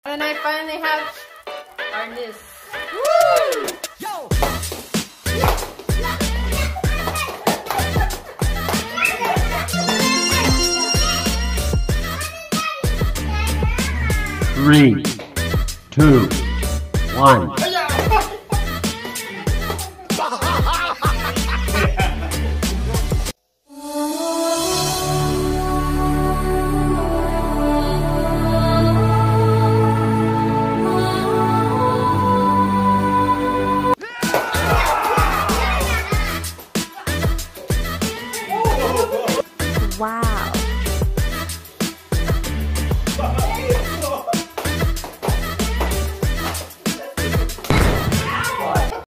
And I finally have ARNIS. Woo! Yo! 3, 2, 1. Wow.